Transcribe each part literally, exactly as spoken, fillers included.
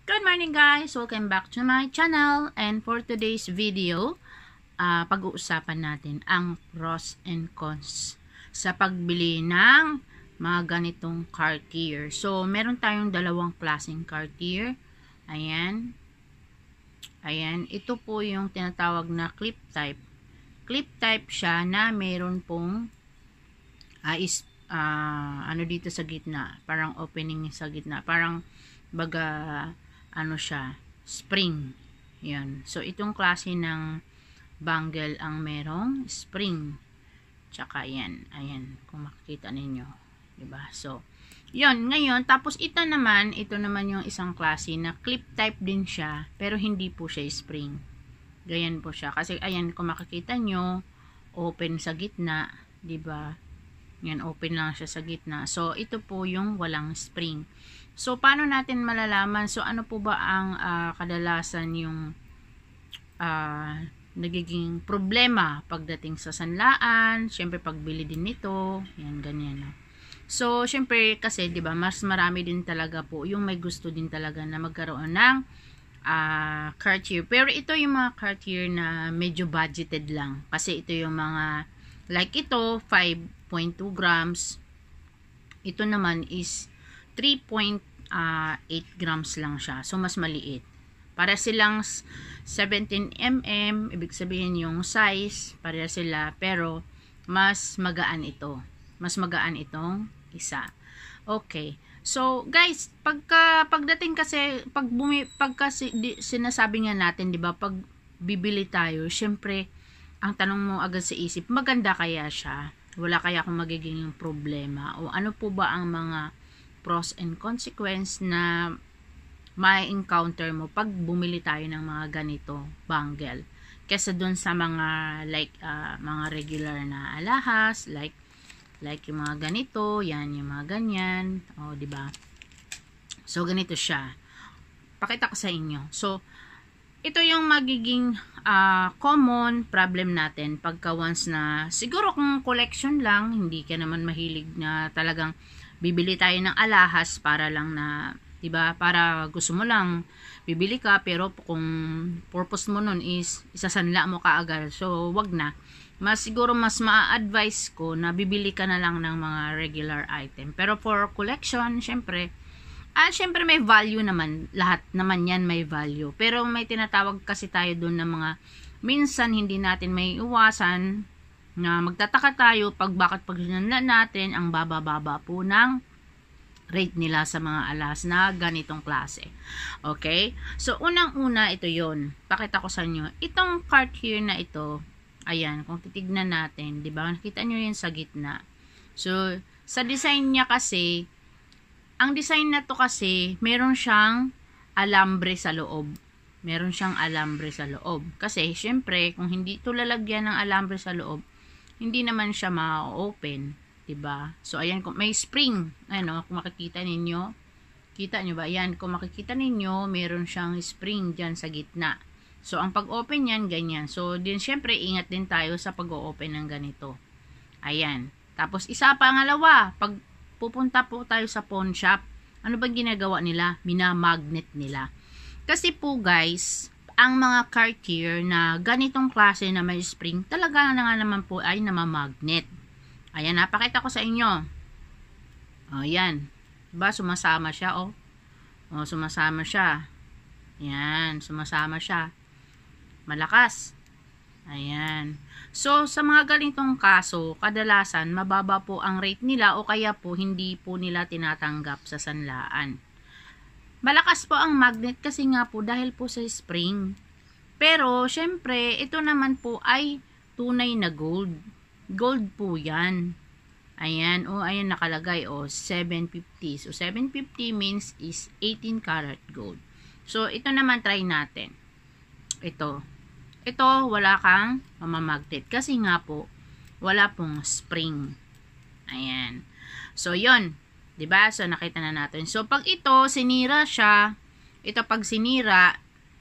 Good morning guys! Welcome back to my channel, and for today's video, uh, pag-uusapan natin ang pros and cons sa pagbili ng mga ganitong Cartier. So, meron tayong dalawang klaseng Cartier. Ayan. Ayan. Ito po yung tinatawag na clip type. Clip type siya na meron pong uh, is, uh, ano dito sa gitna. Parang opening sa gitna. Parang baga ano siya, spring. Yan. So, itong klase ng bangle ang merong spring. Tsaka yan. Ayan. Kung makikita ninyo. Diba? So, yun. Ngayon, tapos ito naman, ito naman yung isang klase na clip type din siya, pero hindi po siya spring. Ganyan po siya. Kasi, ayan, kung makikita nyo, open sa gitna. Diba? Yan, open lang siya sa gitna. So, ito po yung walang spring. So, paano natin malalaman? So, ano po ba ang uh, kadalasan yung uh, nagiging problema pagdating sa sanlaan? Siyempre, pagbili din nito. Yan, ganyan. No? So, siyempre, kasi, di ba, mas marami din talaga po yung may gusto din talaga na magkaroon ng uh, Cartier. Pero ito yung mga Cartier na medyo budgeted lang. Kasi ito yung mga, like ito, five point two grams. Ito naman is three point eight grams lang siya. So, mas maliit. Para silang seventeen millimeters, ibig sabihin yung size, para sila, pero mas magaan ito. Mas magaan itong isa. Okay. So, guys, pagka, pagdating kasi, pag, bumi, pagka di, sinasabi nga natin, di ba, pag bibili tayo, syempre, ang tanong mo agad sa isip, maganda kaya siya? Wala kaya akong magiging problema? O ano po ba ang mga pros and consequence na may encounter mo pag bumili tayo ng mga ganito bangle kesa dun sa mga like uh, mga regular na alahas, like like yung mga ganito, yan yung mga ganyan, o di ba? So ganito siya. Pakita ko sa inyo. So ito yung magiging uh, common problem natin pagka once na siguro kung collection lang, hindi ka naman mahilig na talagang bibili tayo ng alahas para lang na, diba, para gusto mo lang bibili ka, pero kung purpose mo nun is isasanla mo kaagad, so wag na. Mas siguro mas ma-advise ko na bibili ka na lang ng mga regular item. Pero for collection, syempre, ah, syempre may value naman, lahat naman yan may value. Pero may tinatawag kasi tayo dun na mga minsan hindi natin may iwasan na magtataka tayo pag bakit pag sinanla natin ang baba-baba po ng rate nila sa mga alas na ganitong klase. Okay? So, unang-una, ito yon. Pakita ko sa inyo. Itong Cartier na ito, ayan, kung titignan natin, di ba? Nakita nyo yun sa gitna. So, sa design niya kasi, ang design na to kasi, meron siyang alambre sa loob. Meron siyang alambre sa loob. Kasi, syempre, kung hindi ito lalagyan ng alambre sa loob, hindi naman siya ma-open, diba? So, ayan, kung may spring, ano, kung makikita ninyo, kita nyo ba? Ayan, kung makikita ninyo, meron siyang spring dyan sa gitna. So, ang pag-open yan, ganyan. So, din, syempre, ingat din tayo sa pag-open ng ganito. Ayan. Tapos, isa pangalawa, pag pupunta po tayo sa pawn shop, ano bang ginagawa nila? Minamagnet nila. Kasi po, guys, ang mga Cartier na ganitong klase na may spring, talaga na nga naman po ay namamagnet. Ayan, napakita ko sa inyo. O, yan. Diba, sumasama siya, o. O, sumasama siya. Yan, sumasama siya. Malakas. Ayan. So, sa mga ganitong kaso, kadalasan, mababa po ang rate nila o kaya po, hindi po nila tinatanggap sa sanlaan. Malakas po ang magnet kasi nga po dahil po sa spring. Pero, syempre, ito naman po ay tunay na gold. Gold po yan. Ayan, o, ayan nakalagay, o, seven fifty. So, seven fifty means is eighteen karat gold. So, ito naman, try natin. Ito. Ito, wala kang mamamagnet. Kasi nga po, wala pong spring. Ayan. So, yon. Diba? So, nakita na natin. So, pag ito, sinira siya, ito pag sinira,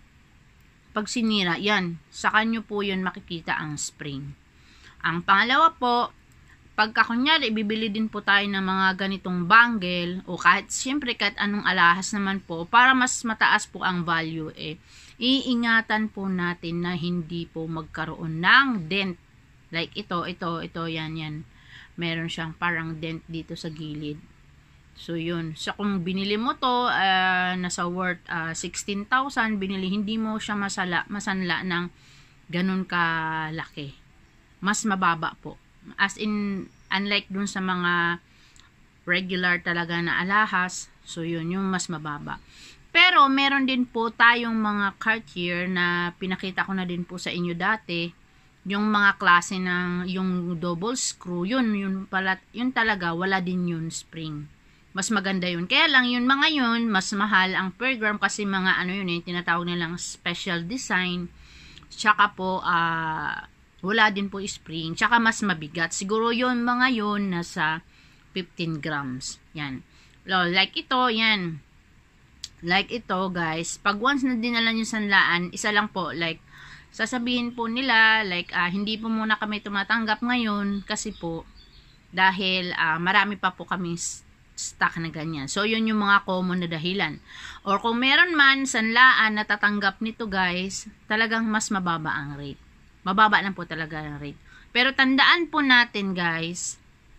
pag sinira, yan, sa kanyo po yun makikita ang spring. Ang pangalawa po, pagka kunyari, bibili din po tayo ng mga ganitong bangle, o kahit, siyempre, kahit anong alahas naman po, para mas mataas po ang value, eh, iingatan po natin na hindi po magkaroon ng dent. Like ito, ito, ito, yan, yan. Meron siyang parang dent dito sa gilid. So, yun. So, kung binili mo to, uh, nasa worth uh, sixteen thousand, binili, hindi mo siya masala, masanla ng ganun kalaki. Mas mababa po. As in, unlike dun sa mga regular talaga na alahas, so yun, yung mas mababa. Pero, meron din po tayong mga Cartier na pinakita ko na din po sa inyo dati, yung mga klase ng, yung double screw, yun, yun pala, yun talaga, wala din yun spring. Mas maganda yun. Kaya lang, yun mga yun, mas mahal ang per gram kasi mga ano yun eh, tinatawag nilang special design. Tsaka po, ah, uh, wala din po spring. Tsaka mas mabigat. Siguro yun, mga yun, nasa fifteen grams. Yan. Like ito, yan. Like ito, guys. Pag once na dinala nyo sanlaan, isa lang po, like, sasabihin po nila, like, uh, hindi po muna kami tumatanggap ngayon kasi po, dahil uh, marami pa po kami stock na ganyan. So, yun yung mga common na dahilan. Or kung meron man sanlaan na tatanggap nito, guys, talagang mas mababa ang rate. Mababa lang po talaga ang rate. Pero tandaan po natin, guys,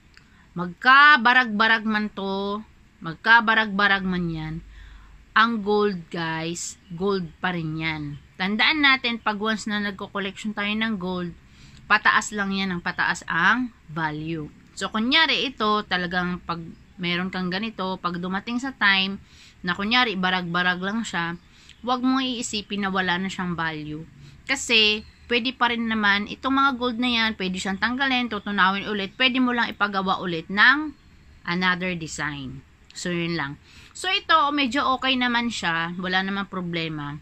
magkabarag-barag man to, magkabarag-barag man yan, ang gold, guys, gold pa rin yan. Tandaan natin, pag once na nagko-collection tayo ng gold, pataas lang yan, ang pataas ang value. So, kunyari ito, talagang pag meron kang ganito, pag dumating sa time, na kunyari, barag-barag lang siya, huwag mong iisipin na wala na siyang value. Kasi, pwede pa rin naman, itong mga gold na yan, pwede siyang tanggalin, tutunawin ulit, pwede mo lang ipagawa ulit ng another design. So, yun lang. So, ito, medyo okay naman siya, wala namang problema.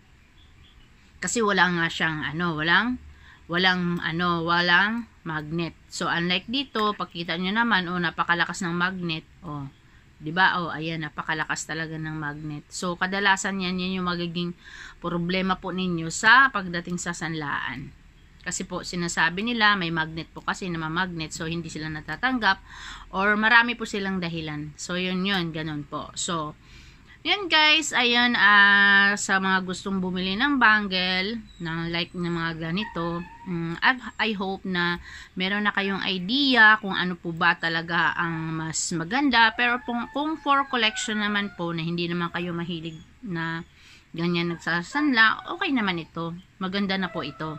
Kasi wala nga siyang, ano, walang, walang, ano, walang magnet. So, unlike dito, pakita nyo naman, oh, napakalakas ng magnet, oh, diba? Oh, ayan, napakalakas talaga ng magnet. So, kadalasan yan, yan yung magiging problema po ninyo sa pagdating sa sanlaan. Kasi po, sinasabi nila, may magnet po kasi na magnet, so hindi sila natatanggap, or marami po silang dahilan. So, yun yun, ganun po. So, yun guys, ayun, uh, sa mga gustong bumili ng bangle, ng like ng mga ganito, um, I hope na meron na kayong idea kung ano po ba talaga ang mas maganda. Pero kung, kung for collection naman po, na hindi naman kayo mahilig na ganyan nagsasanla, okay naman ito. Maganda na po ito.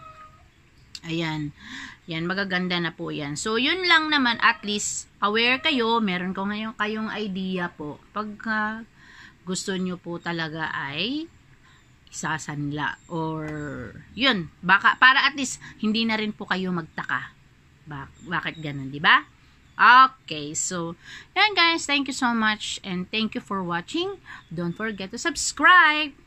Ayan. Yan, magaganda na po yan. So, yun lang naman, at least, aware kayo, meron ko ngayon kayong idea po. Pagka gusto nyo po talaga ay isasanla. Or, yun, baka, para at least, hindi na rin po kayo magtaka. Bak bakit ganun, di ba? Okay, so, yan guys, thank you so much and thank you for watching. Don't forget to subscribe.